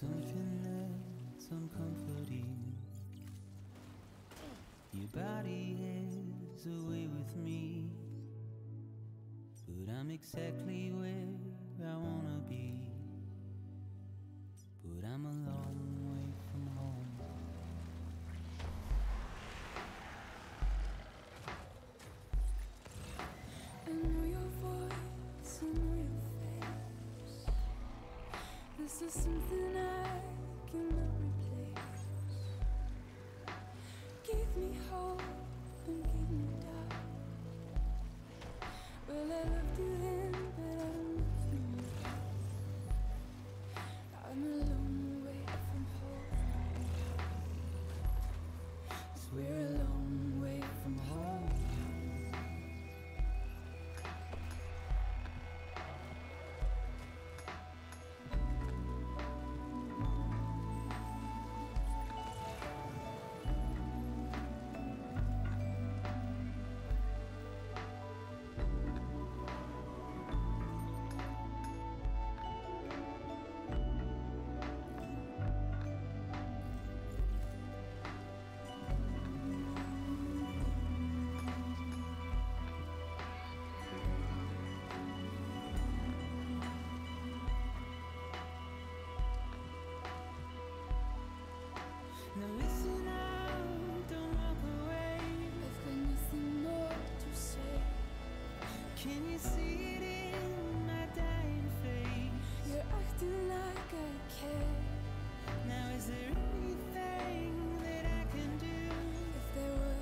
something that's uncomforting. Your body is away with me, but I'm exactly where I wanna be. But I'm a long way from home. I know your voice, I know your face. This is something I cannot replace. Give me hope and give me doubt. Well, I loved you then, but I don't love you now. I'm a long way from home. 'Cause we're a long way from home. Now listen out, don't walk away. I've got nothing more to say. Can you see it in my dying face? You're acting like I care. Now is there anything that I can do? If there was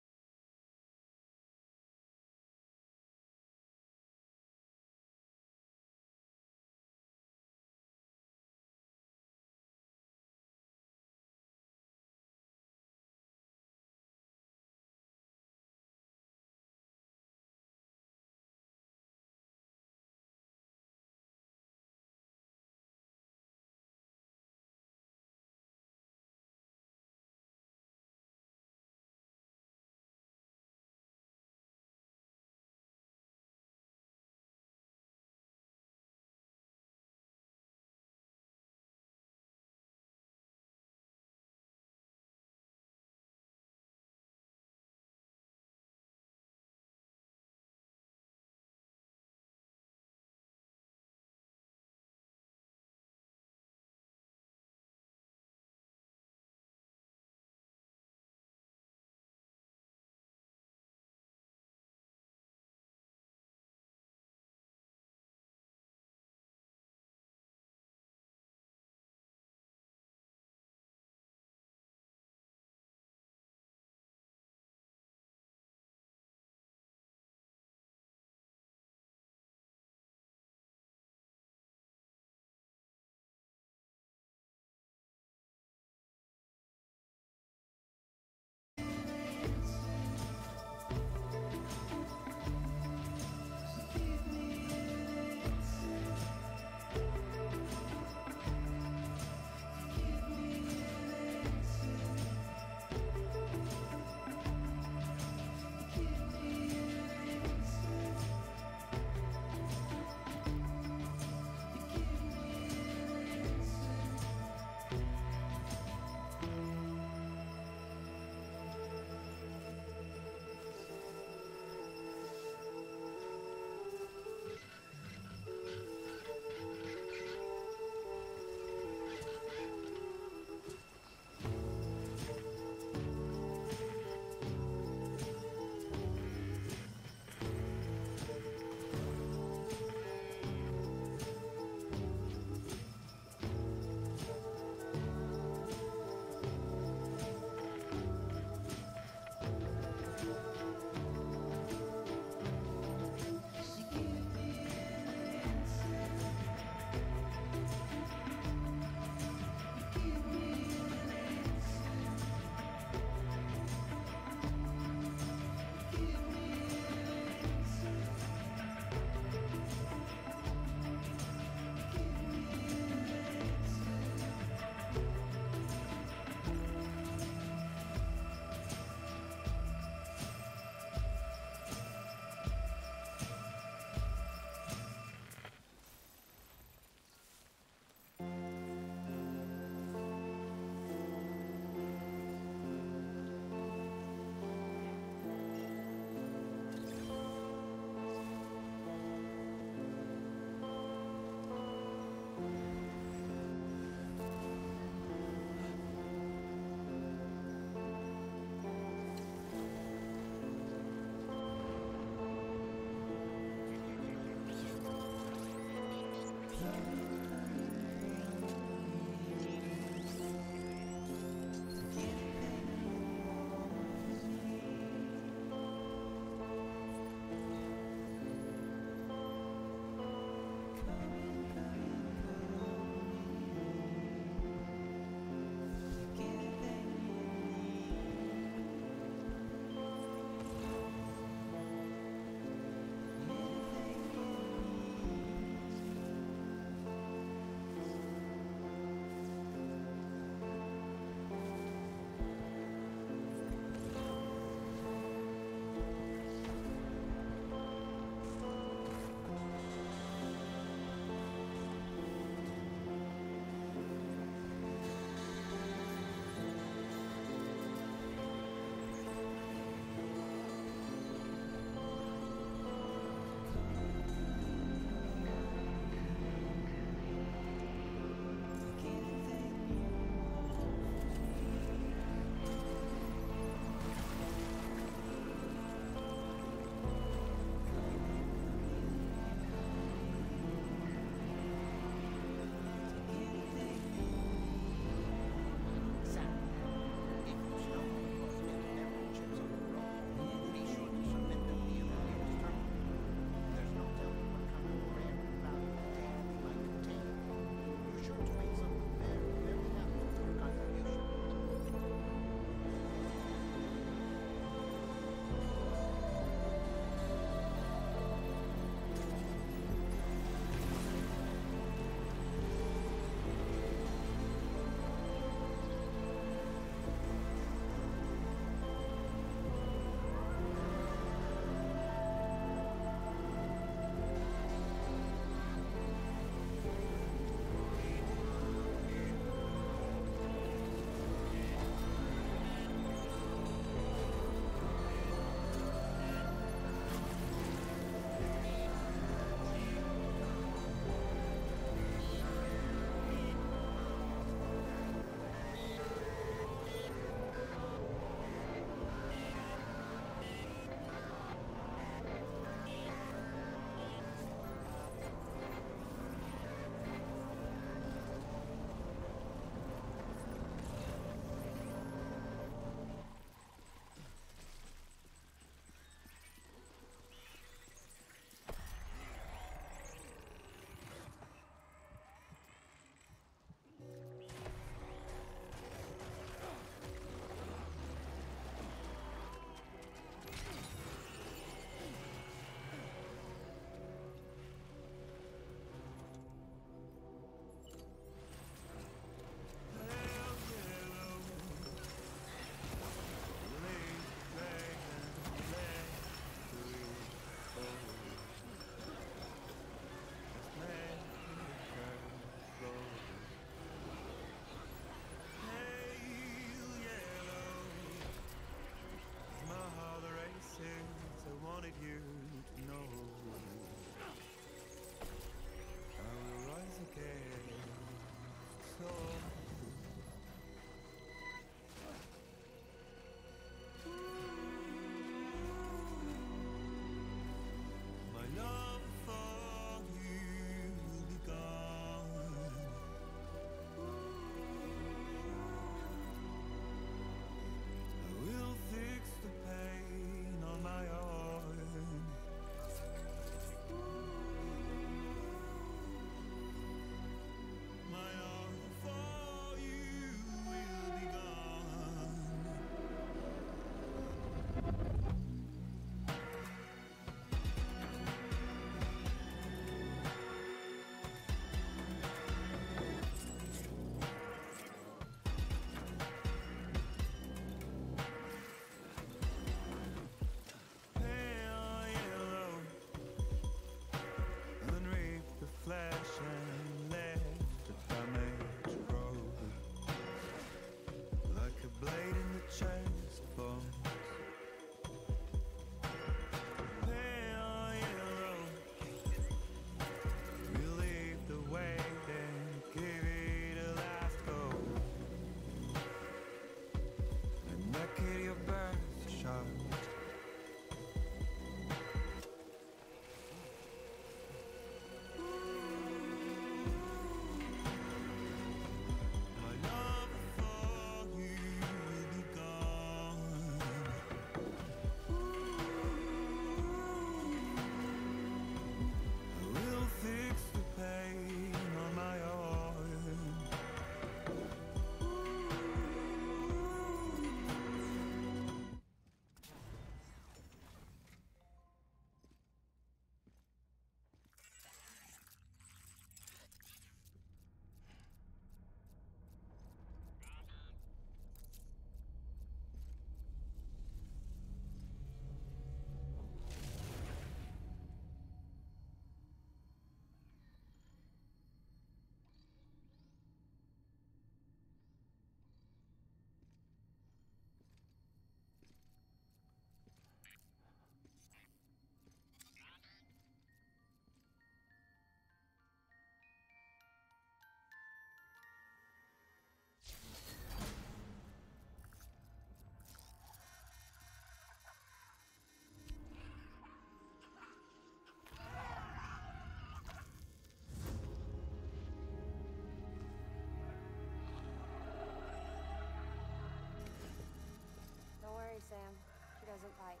Sam. She doesn't bite.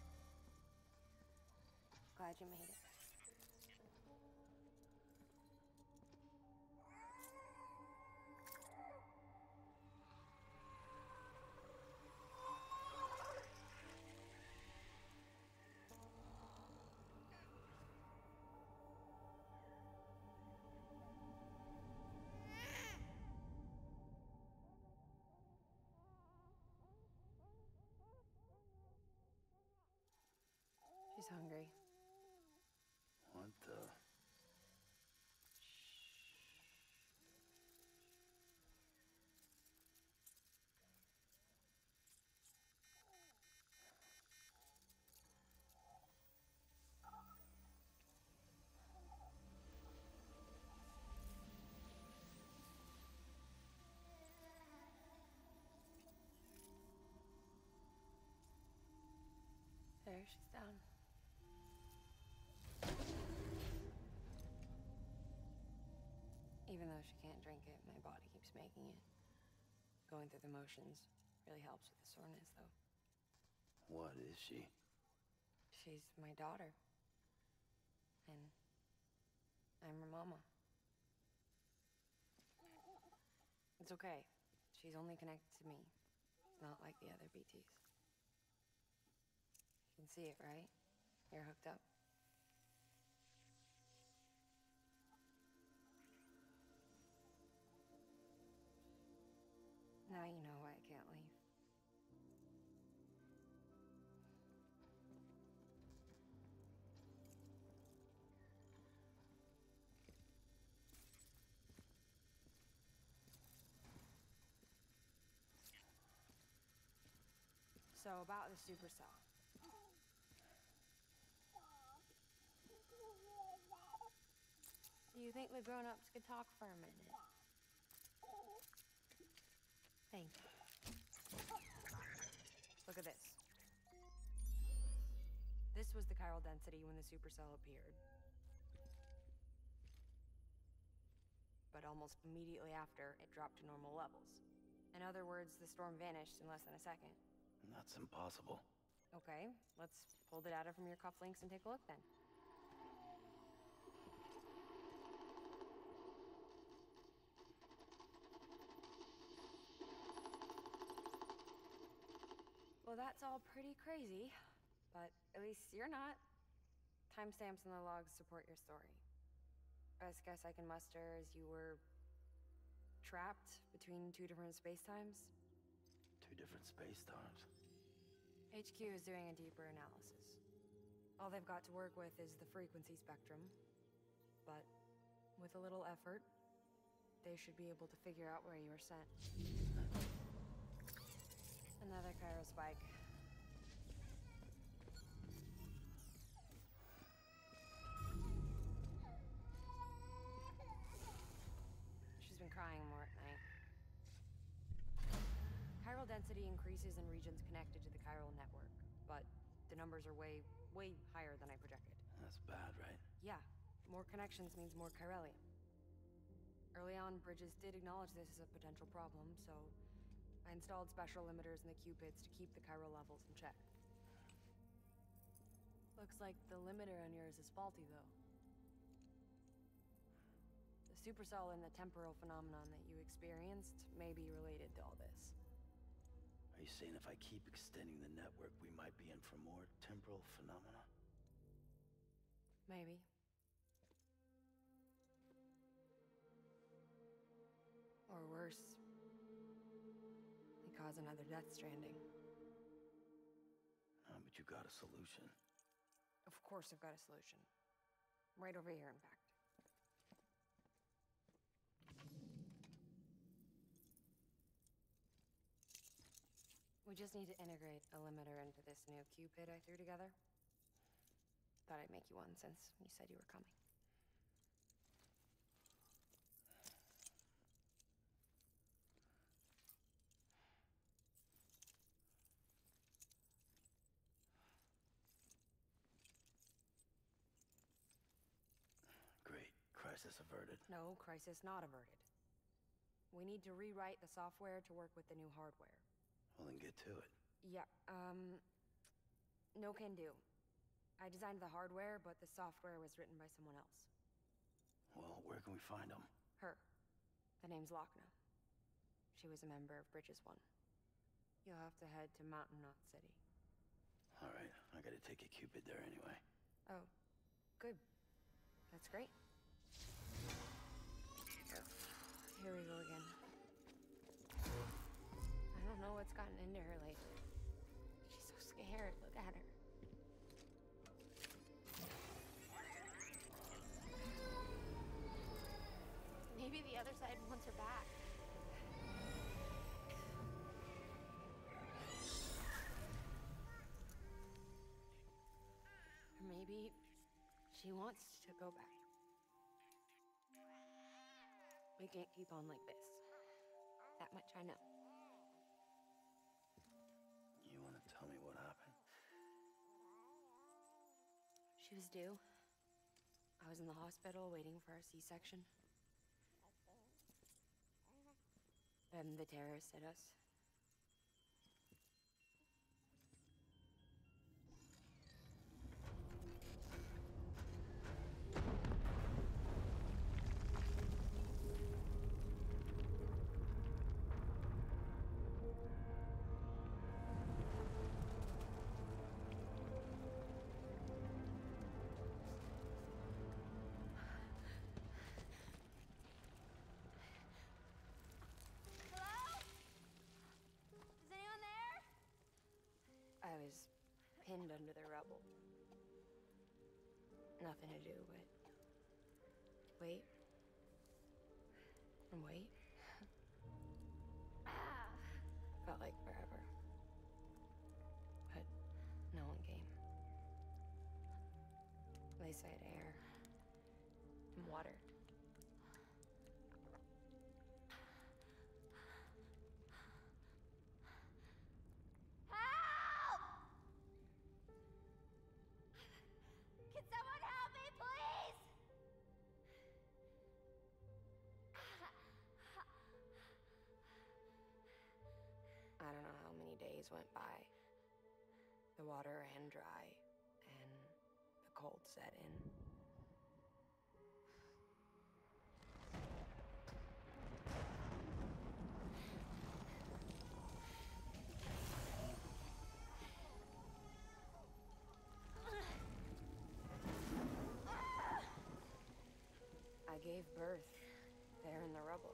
Glad you made it. She's hungry. What the? There, she's down. Even though she can't drink it, my body keeps making it. Going through the motions really helps with the soreness, though. What is she? She's my daughter. And I'm her mama. It's okay. She's only connected to me. Not like the other BTs. You can see it, right? You're hooked up. Now you know why I can't leave. So about the supercell. Do you think the grown-ups could talk for a minute? Thank you. Look at this. This was the chiral density when the supercell appeared. But almost immediately after, it dropped to normal levels. In other words, the storm vanished in less than a second. That's impossible. Okay, let's pull the data from your cufflinks and take a look then. Well, that's all pretty crazy, but at least you're not. Timestamps in the logs support your story. Best guess I can muster is you were trapped between two different spacetimes. Two different space times. HQ is doing a deeper analysis. All they've got to work with is the frequency spectrum, but with a little effort, they should be able to figure out where you were sent. Another chiral spike. She's been crying more at night. Chiral density increases in regions connected to the chiral network, but the numbers are way higher than I projected. That's bad, right? Yeah, more connections means more chiralium. Early on, Bridges did acknowledge this as a potential problem, so I installed special limiters in the Cupids to keep the chiral levels in check. Looks like the limiter on yours is faulty, though. The supercell and the temporal phenomenon that you experienced may be related to all this. Are you saying if I keep extending the network, we might be in for more temporal phenomena? Maybe. Or worse, they cause another Death Stranding. But you got a solution. Of course I've got a solution. Right over here, in fact. We just need to integrate a limiter into this new Cupid I threw together. Thought I'd make you one since you said you were coming. Great. Crisis averted. No, crisis not averted. We need to rewrite the software to work with the new hardware. Well, then get to it. Yeah, no can do. I designed the hardware, but the software was written by someone else. Well, where can we find them? Her. The name's Lochna. She was a member of Bridges 1. You'll have to head to Mountain Knot City. Alright, I gotta take a Cupid there anyway. Oh, good. That's great. Here we go again. I don't know what's gotten into her lately. She's so scared. Look at her. Maybe the other side wants her back. Or maybe she wants to go back. We can't keep on like this. That much I know. You wanna tell me what happened? She was due. I was in the hospital waiting for a C-section. Then the terrorists hit us. I was pinned under the rubble. Nothing to do but wait and wait. Felt like forever. But no one came. They said air and water. Can someone help me, please? I don't know how many days went by. The water ran dry, and the cold set in. I gave birth there in the rubble.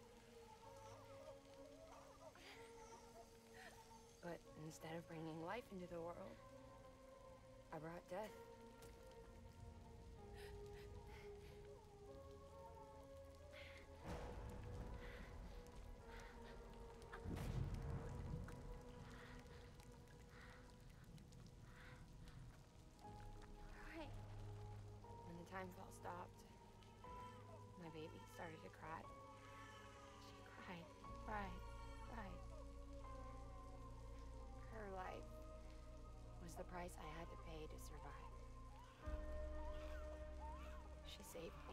But instead of bringing life into the world, I brought death. Right. When the time fell stopped, my baby started to cry. She cried, cried, cried. Her life was the price I had to pay to survive. She saved me.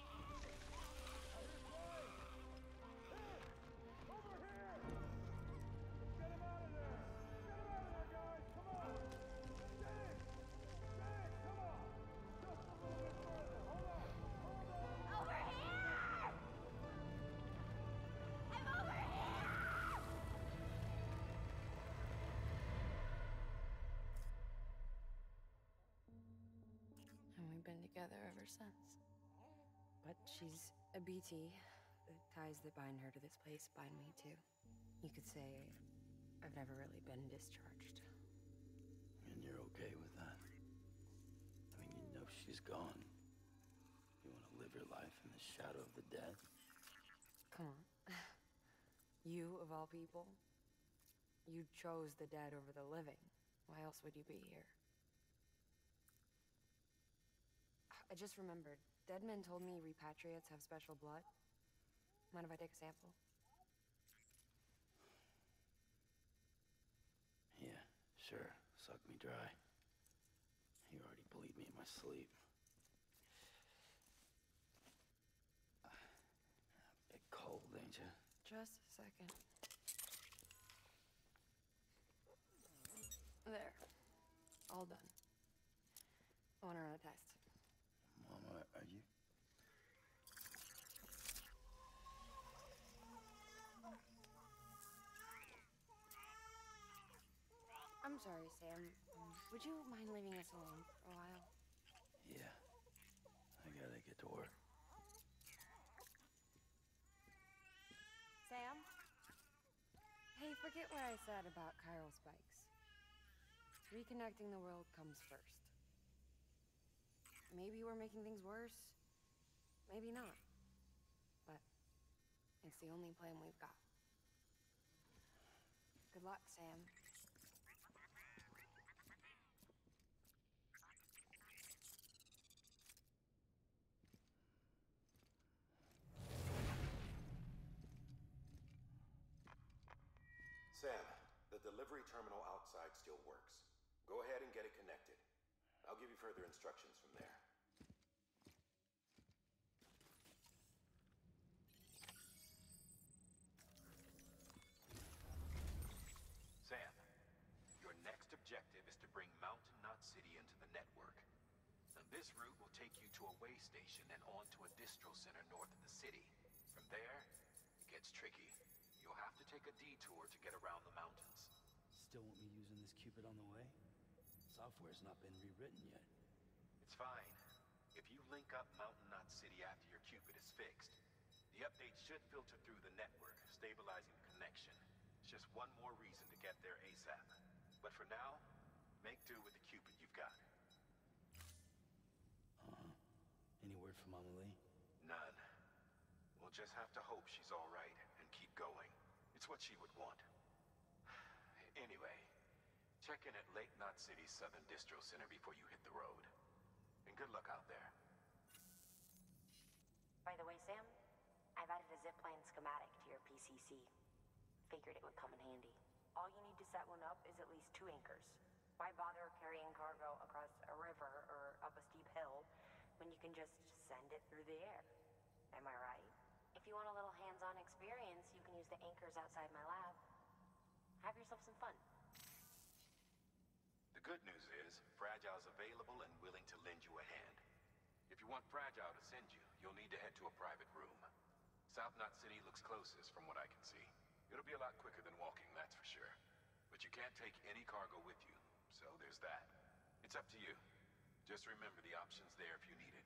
Over here! I'm over here! And we've been together ever since. But she's a BT. The ties that bind her to this place bind me too. You could say I've never really been discharged. And you're okay with that? I mean, you know she's gone. You want to live your life in the shadow of the dead? Come on. You, of all people, you chose the dead over the living. Why else would you be here? I just remembered. Dead men told me repatriates have special blood. Mind if I take a sample? Yeah, sure. Suck me dry. You already bleed me in my sleep. A bit cold, ain't you? Just a second. All done. I want to run a test. Mama, are you... I'm sorry, Sam. Would you mind leaving us alone for a while? Yeah. I gotta get to work. Sam? Hey, forget what I said about chiral spikes. Reconnecting the world comes first. Maybe we're making things worse. Maybe not. But it's the only plan we've got. Good luck, Sam. Sam, the delivery terminal outside still works. Go ahead and get it connected. I'll give you further instructions from there. Sam, your next objective is to bring Mountain Knot City into the network. Now, this route will take you to a way station and on to a distro center north of the city. From there, it gets tricky. You'll have to take a detour to get around the mountains. Still want me using this Cupid on the way? Software's not been rewritten yet. It's fine. If you link up Mountain Knot City after your Cupid is fixed, the update should filter through the network, stabilizing the connection. It's just one more reason to get there ASAP. But for now, make do with the Cupid you've got. Any word from Mama Lee? None. We'll just have to hope she's all right and keep going. It's what she would want. Anyway, check in at Lake Knot City's Southern Distro Center before you hit the road. And good luck out there. By the way, Sam, I've added a zipline schematic to your PCC. Figured it would come in handy. All you need to set one up is at least 2 anchors. Why bother carrying cargo across a river or up a steep hill when you can just send it through the air? Am I right? If you want a little hands-on experience, you can use the anchors outside my lab. Have yourself some fun. The good news is, Fragile's available and willing to lend you a hand. If you want Fragile to send you, you'll need to head to a private room. South Knot City looks closest from what I can see. It'll be a lot quicker than walking, that's for sure. But you can't take any cargo with you, so there's that. It's up to you. Just remember the option's there if you need it.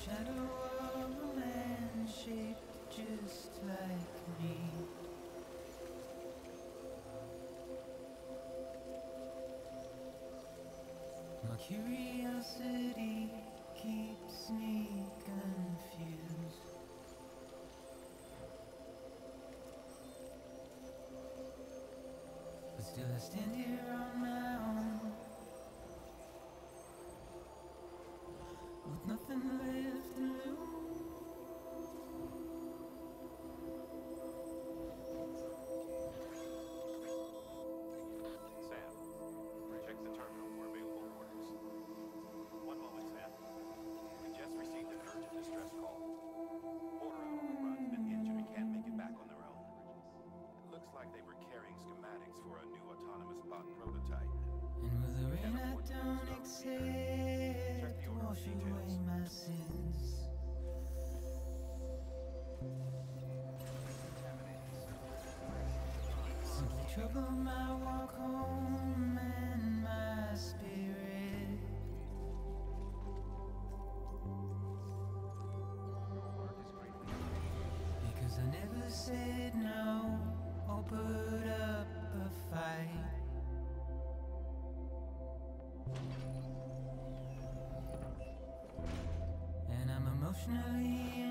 shadow of a man shaped just like me. My curiosity keeps me confused. But still I stand here on my own, with nothing left to lose. Sam, check the terminal for available orders. One moment, Sam. We just received an urgent distress call. Porter out on the run's been injured and can't make it back on their own. It looks like they were carrying schematics for a new autonomous bot prototype. And with the rain I don't accept, wash away my sins. Simply trouble my walk home and my spirit. Because I never said no or put up a fight. And I'm emotionally